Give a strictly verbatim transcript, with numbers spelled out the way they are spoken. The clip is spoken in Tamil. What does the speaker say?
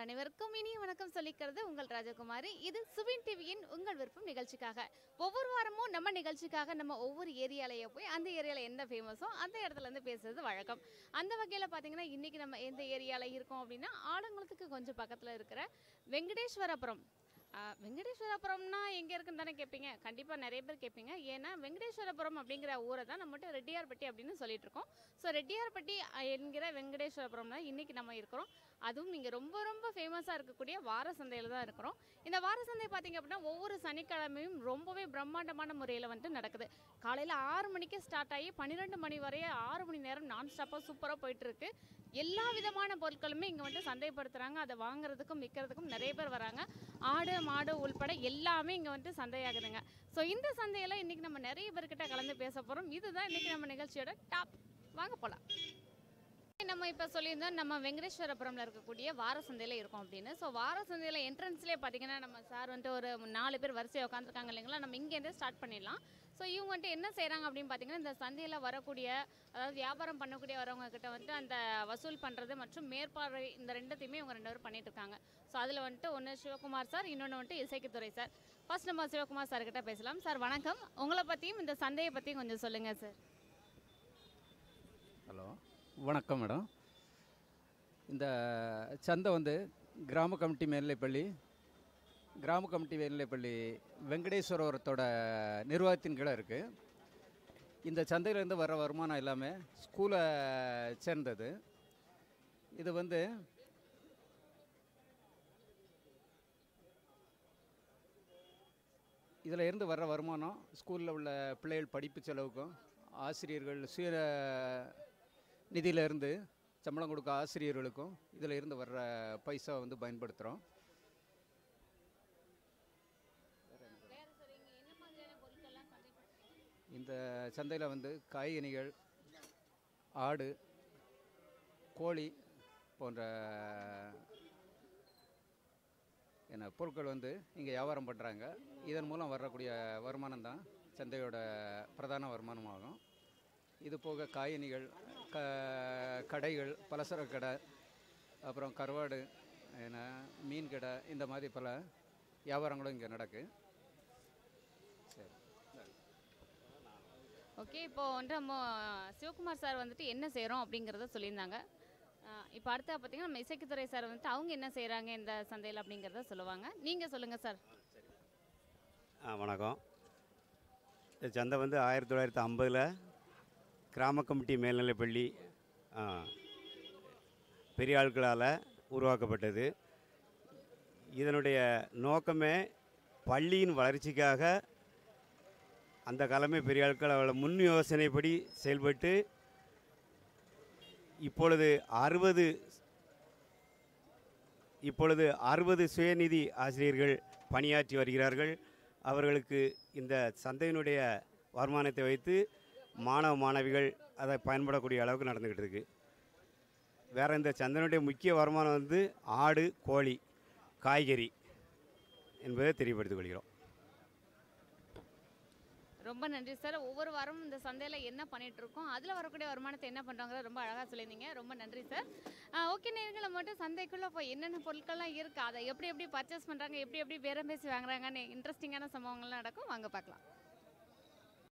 அனைவருக்கும் இனிய வணக்கம் சொல்லிக்கிறது உங்கள் ராஜகுமாரி. இது சுவின் டிவியின் உங்கள் விருப்பம் நிகழ்ச்சிக்காக. ஒவ்வொரு வாரமும் நம்ம நிகழ்ச்சிக்காக நம்ம ஒவ்வொரு ஏரியாலயே போய் அந்த ஏரியால என்ன ஃபேமஸோ அந்த இடத்துல இருந்து பேசுறது வழக்கம். அந்த வகையில் பார்த்தீங்கன்னா இன்னைக்கு நம்ம எந்த ஏரியால இருக்கோம் அப்படின்னா ஆலங்குளத்துக்கு கொஞ்சம் பக்கத்தில் இருக்கிற வெங்கடேஸ்வரபுரம். வெங்கடேஸ்வரபுரம்னா எங்கே இருக்குன்னு தானே கேட்பீங்க. கண்டிப்பாக நிறைய பேர் கேட்பீங்க. ஏன்னா வெங்கடேஸ்வரபுரம் அப்படிங்கிற ஊரை தான் நம்மகிட்ட ரெட்டியார்பட்டி அப்படின்னு சொல்லிட்டு இருக்கோம். ஸோ ரெட்டியார்பட்டி என்கிற வெங்கடேஸ்வரபுரம்ல இன்னைக்கு நம்ம இருக்கிறோம். அதுவும் இங்கே ரொம்ப ரொம்ப ஃபேமஸாக இருக்கக்கூடிய வார சந்தையில் தான் இருக்கிறோம். இந்த வார சந்தை பார்த்தீங்க அப்படின்னா ஒவ்வொரு சனிக்கிழமையும் ரொம்பவே பிரம்மாண்டமான முறையில் வந்துட்டு நடக்குது. காலையில் ஆறு மணிக்கு ஸ்டார்ட் ஆகி பன்னிரெண்டு மணி வரைய ஆறு மணி நேரம் நான் ஸ்டாப்பாக சூப்பராக போயிட்டு இருக்கு. எல்லா விதமான பொருட்களுமே இங்கே வந்துட்டு சந்தைப்படுத்துகிறாங்க. அதை வாங்குறதுக்கும் விற்கிறதுக்கும் நிறைய பேர் வராங்க. ஆடு மாடு உள்பட எல்லாமே இங்கே வந்துட்டு சந்தையாகுதுங்க. ஸோ இந்த சந்தையில் இன்றைக்கி நம்ம நிறைய பேர்கிட்ட கலந்து பேச போகிறோம். இதுதான் இன்றைக்கி நம்ம நிகழ்ச்சியோட டாப். வாங்க போகலாம். நம்ம இப்போ சொல்லியிருந்தோம் நம்ம வெங்கடேஸ்வரபுரம்ல இருக்கக்கூடிய வார சந்தையில் இருக்கோம் அப்படின்னு. ஸோ வார சந்தையில் என்ட்ரன்ஸ்லேயே பார்த்தீங்கன்னா நம்ம சார் வந்துட்டு ஒரு நாலு பேர் வரிசையாக உட்காந்துருக்காங்க இல்லைங்களா. நம்ம இங்கேருந்தே ஸ்டார்ட் பண்ணிடலாம். ஸோ இவங்க வந்துட்டு என்ன செய்கிறாங்க அப்படின்னு பார்த்தீங்கன்னா இந்த சந்தையில் வரக்கூடிய அதாவது வியாபாரம் பண்ணக்கூடிய வரவங்க கிட்ட வந்துட்டு அந்த வசூல் பண்ணுறது மற்றும் மேற்பார்வை இந்த ரெண்டுத்தையுமே இவங்க ரெண்டு பேரும் பண்ணிட்டு இருக்காங்க. ஸோ அதில் வந்துட்டு ஒன்று சிவகுமார் சார், இன்னொன்று வந்துட்டு இசைக்குத்துறை சார். ஃபர்ஸ்ட் நம்ம சிவகுமார் சார் கிட்ட பேசலாம். சார் வணக்கம். உங்களை பற்றியும் இந்த சந்தையை பற்றியும் கொஞ்சம் சொல்லுங்கள் சார். ஹலோ, வணக்கம் மேடம். இந்த சந்தை வந்து கிராம கமிட்டி மேல்நிலைப்பள்ளி கிராம கமிட்டி மேல்நிலைப்பள்ளி வெங்கடேஸ்வரபுரத்தோட நிர்வாகத்தின் கீழே இருக்குது. இந்த சந்தையிலேருந்து வர வருமானம் எல்லாமே ஸ்கூலை சேர்ந்தது. இது வந்து இதில் இருந்து வர்ற வருமானம் ஸ்கூலில் உள்ள பிள்ளைகள் படிப்பு செலவுக்கும் ஆசிரியர்கள் சுய நிதியிலேருந்து சம்பளம் கொடுக்க ஆசிரியர்களுக்கும் இதில் இருந்து வர்ற பைசா வந்து பயன்படுத்துகிறோம். இந்த சந்தையில் வந்து காய்கனிகள், ஆடு, கோழி போன்ற என்ன பொருட்கள் வந்து இங்கே வியாபாரம் பண்ணுறாங்க. இதன் மூலம் வரக்கூடிய வருமானம் தான் சந்தையோட பிரதான வருமானமாகும். இது போக காய்கனிகள், க கடைகள், பலசரக்கு கடை, அப்புறம் கருவாடு, என்ன மீன் கடை, இந்த மாதிரி பல வியாபாரங்களும் இங்கே நடக்கு. சரி, ஓகே. இப்போ வந்துட்டு நம்ம சிவகுமார் சார் வந்துட்டு என்ன செய்கிறோம் அப்படிங்கிறத சொல்லியிருந்தாங்க. இப்போ அடுத்த பார்த்தீங்கன்னா நம்ம இசைக்குத்துறை சார் வந்துட்டு அவங்க என்ன செய்கிறாங்க இந்த சந்தையில் அப்படிங்கிறத சொல்லுவாங்க. நீங்கள் சொல்லுங்கள் சார். ஆ வணக்கம். இந்த சந்தை வந்து ஆயிரத்தி தொள்ளாயிரத்தி ஐம்பதில் கிராம கமிட்டி மேல்நிலைப்பள்ளி பெரிய ஆட்களால் உருவாக்கப்பட்டது. இதனுடைய நோக்கமே பள்ளியின் வளர்ச்சிக்காக அந்த காலமே பெரிய ஆட்கள் முன் யோசனைப்படி செயல்பட்டு இப்பொழுது அறுபது இப்பொழுது அறுபது சுயநிதி ஆசிரியர்கள் பணியாற்றி வருகிறார்கள். அவர்களுக்கு இந்த சந்தையினுடைய வருமானத்தை வைத்து மாணவ மாணவிகள் அதை பயன்படக்கூடிய அளவுக்கு நடந்துக்கிட்டு இருக்கு. வேறு இந்த சந்தையினுடைய முக்கிய வருமானம் வந்து ஆடு, கோழி, காய்கறி என்பதை தெரியப்படுத்திக் கொள்கிறோம். ரொம்ப நன்றி சார். ஒவ்வொரு வாரமும் இந்த சந்தையில் என்ன பண்ணிட்டு இருக்கோம், அதில் வரக்கூடிய வருமானத்தை என்ன பண்ணுறாங்க ரொம்ப அழகாக சொல்லியிருந்தீங்க. ரொம்ப நன்றி சார். ஓகே, நேர்களை மட்டும் சந்தைக்குள்ளே போய் என்னென்ன பொருட்கள்லாம் இருக்குது, அதை எப்படி எப்படி பர்ச்சேஸ் பண்ணுறாங்க, எப்படி எப்படி பேரம் பேசி வாங்குறாங்கன்னு இன்ட்ரெஸ்டிங்கான சம்பவங்கள்லாம் நடக்கும். வாங்க பார்க்கலாம்.